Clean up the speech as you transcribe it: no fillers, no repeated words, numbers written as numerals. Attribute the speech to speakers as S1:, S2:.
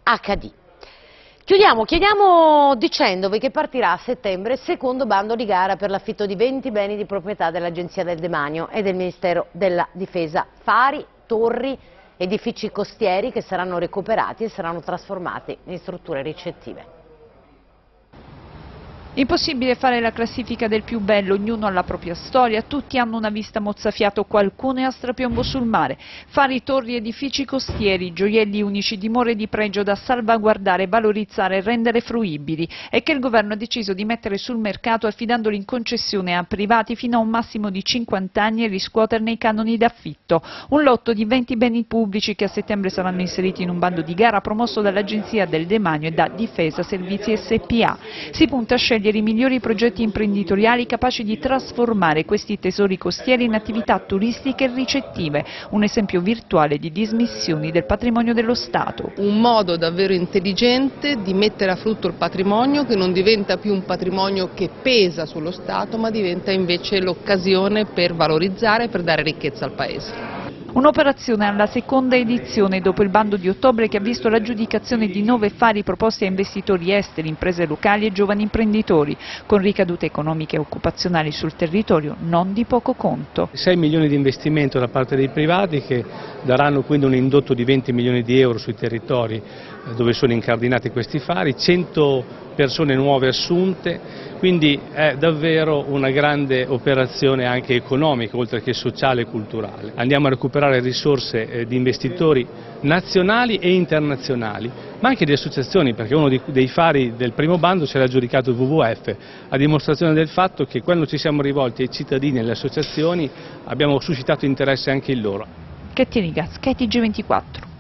S1: HD. Chiediamo dicendovi che partirà a settembre il secondo bando di gara per l'affitto di 20 beni di proprietà dell'Agenzia del Demanio e del Ministero della Difesa. Fari, torri, edifici costieri che saranno recuperati e saranno trasformati in strutture ricettive.
S2: Impossibile fare la classifica del più bello, ognuno ha la propria storia, tutti hanno una vista mozzafiato, qualcuno è a strapiombo sul mare. Fari, torri, edifici costieri, gioielli unici, dimore di pregio da salvaguardare, valorizzare e rendere fruibili, e che il governo ha deciso di mettere sul mercato affidandoli in concessione a privati fino a un massimo di 50 anni e riscuoterne i canoni d'affitto. Un lotto di 20 beni pubblici che a settembre saranno inseriti in un bando di gara promosso dall'Agenzia del Demanio e da Difesa Servizi SpA. Si punta a scegliere i migliori progetti imprenditoriali capaci di trasformare questi tesori costieri in attività turistiche e ricettive, un esempio virtuale di dismissioni del patrimonio dello Stato.
S3: Un modo davvero intelligente di mettere a frutto il patrimonio, che non diventa più un patrimonio che pesa sullo Stato, ma diventa invece l'occasione per valorizzare e per dare ricchezza al Paese.
S2: Un'operazione alla seconda edizione dopo il bando di ottobre che ha visto l'aggiudicazione di 9 fari proposti a investitori esteri, imprese locali e giovani imprenditori, con ricadute economiche e occupazionali sul territorio non di poco conto.
S4: 6 milioni di investimento da parte dei privati che daranno quindi un indotto di 20 milioni di euro sui territori dove sono incardinati questi fari, 100 persone nuove assunte, quindi è davvero una grande operazione anche economica oltre che sociale e culturale. Andiamo a recuperare risorse di investitori nazionali e internazionali, ma anche di associazioni, perché uno dei fari del primo bando ce l'ha aggiudicato il WWF, a dimostrazione del fatto che quando ci siamo rivolti ai cittadini e alle associazioni abbiamo suscitato interesse anche in loro.
S2: Cattini Gas, TG24.